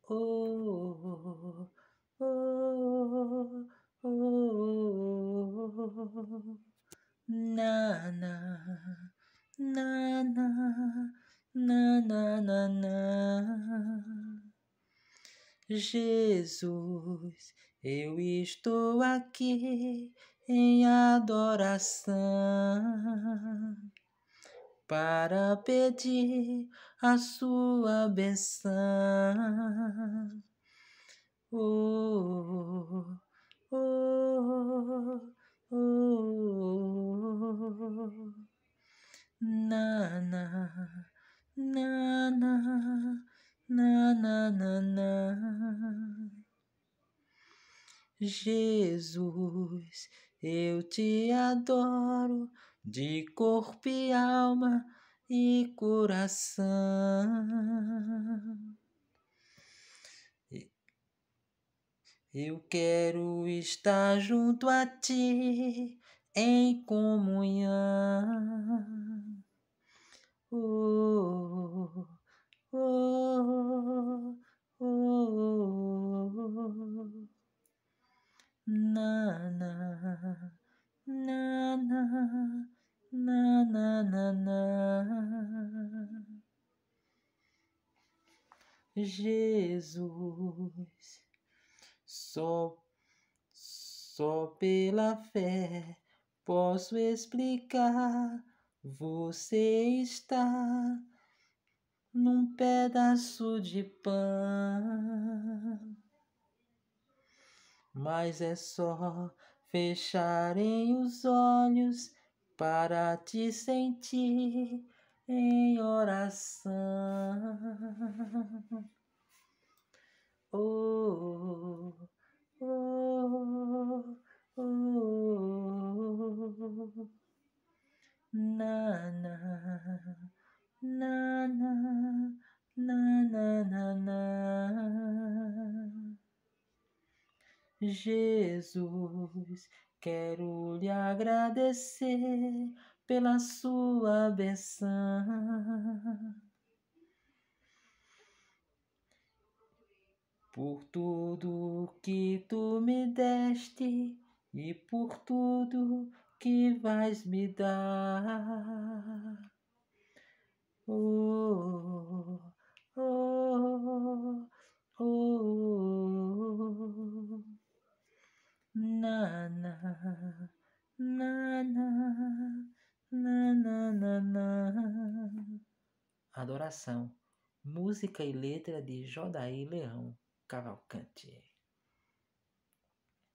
oh, oh, oh, na, na, na, na, na, na, na, na. Jesus, eu estou aqui em adoração para pedir a sua bênção. Oh, oh, oh, na, na, na, na, na, na, na, na. Jesus, eu te adoro de corpo e alma e coração. Eu quero estar junto a ti em comunhão. Oh, oh, oh, oh. Na, na, na, na, na, na, na, na. Jesus, só pela fé posso explicar. Você está num pedaço de pão, mas é só fecharem os olhos para te sentir em oração. Oh, oh, oh, na, na, na, na, na, na, na, na. Jesus, quero lhe agradecer pela sua bênção, por tudo que tu me deste e por tudo que vais me dar. Oh, oh, oh, na, na, na, na, na, na, na, na. Adoração, música e letra de Jodair, Leão, Cavalcante.